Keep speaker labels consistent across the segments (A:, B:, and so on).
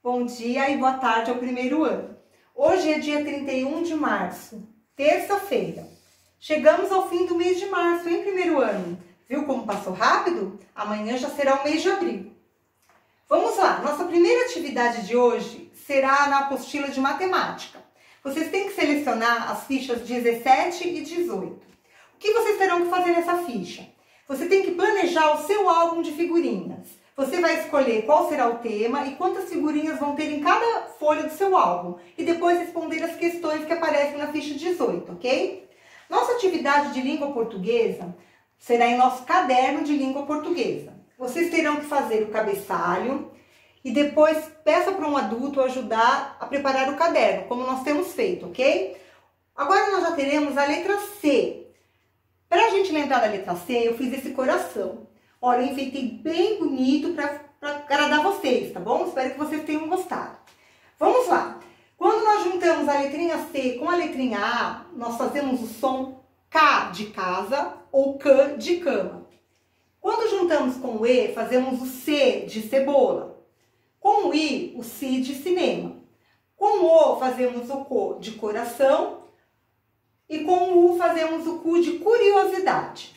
A: Bom dia e boa tarde ao primeiro ano. Hoje é dia 31 de março, terça-feira. Chegamos ao fim do mês de março, hein, primeiro ano? Viu como passou rápido? Amanhã já será o mês de abril. Vamos lá, nossa primeira atividade de hoje será na apostila de matemática. Vocês têm que selecionar as fichas 17 e 18. O que vocês terão que fazer nessa ficha? Você tem que planejar o seu álbum de figurinhas. Você vai escolher qual será o tema e quantas figurinhas vão ter em cada folha do seu álbum. E depois responder as questões que aparecem na ficha 18, ok? Nossa atividade de língua portuguesa será em nosso caderno de língua portuguesa. Vocês terão que fazer o cabeçalho e depois peça para um adulto ajudar a preparar o caderno, como nós temos feito, ok? Agora nós já teremos a letra C. Para a gente lembrar da letra C, eu fiz esse coração. Olha, eu enfeitei bem bonito para agradar vocês, tá bom? Espero que vocês tenham gostado. Vamos lá. Quando nós juntamos a letrinha C com a letrinha A, nós fazemos o som K de casa ou C de cama. Quando juntamos com o E, fazemos o C de cebola. Com o I, o C de cinema. Com o O, fazemos o CO de coração. E com o U, fazemos o CU de curiosidade.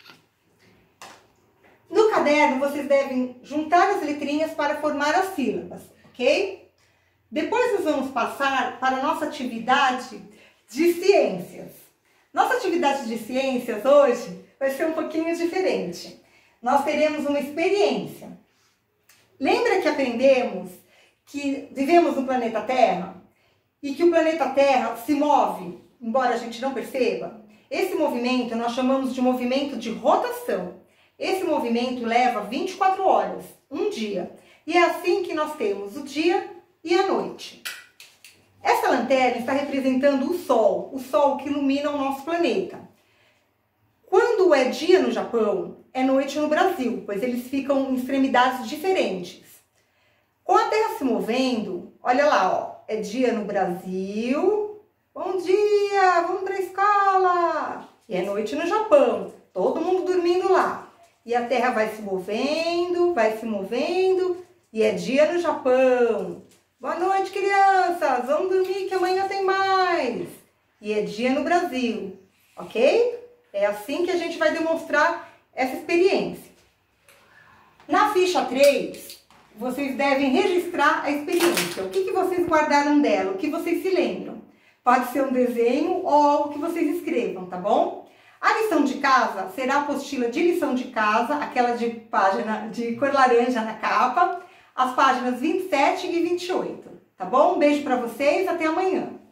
A: No caderno, vocês devem juntar as letrinhas para formar as sílabas, ok? Depois nós vamos passar para a nossa atividade de ciências. Nossa atividade de ciências hoje vai ser um pouquinho diferente. Nós teremos uma experiência. Lembra que aprendemos que vivemos no planeta Terra e que o planeta Terra se move, embora a gente não perceba? Esse movimento nós chamamos de movimento de rotação. Esse movimento leva 24 horas, um dia. E é assim que nós temos o dia e a noite. Essa lanterna está representando o Sol que ilumina o nosso planeta. Quando é dia no Japão, é noite no Brasil, pois eles ficam em extremidades diferentes. Com a Terra se movendo, olha lá, ó, é dia no Brasil. Bom dia, vamos para a escola! E é noite no Japão, todo mundo dormindo lá. E a Terra vai se movendo, e é dia no Japão. Boa noite, crianças, vamos dormir que amanhã tem mais. E é dia no Brasil, ok? É assim que a gente vai demonstrar essa experiência. Na ficha 3, vocês devem registrar a experiência. O que vocês guardaram dela, o que vocês se lembram. Pode ser um desenho ou algo que vocês escrevam, tá bom? A lição de casa será a apostila de lição de casa, aquela de página de cor laranja na capa, as páginas 27 e 28, tá bom? Um beijo para vocês, até amanhã!